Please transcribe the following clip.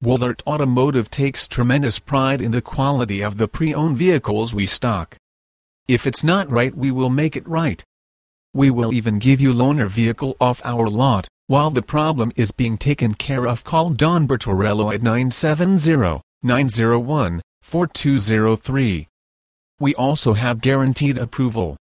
Wollert Automotive takes tremendous pride in the quality of the pre-owned vehicles we stock. If it's not right, we will make it right. We will even give you loaner vehicle off our lot, while the problem is being taken care of. Call Don Bertorello at 970-901-4203. We also have guaranteed approval.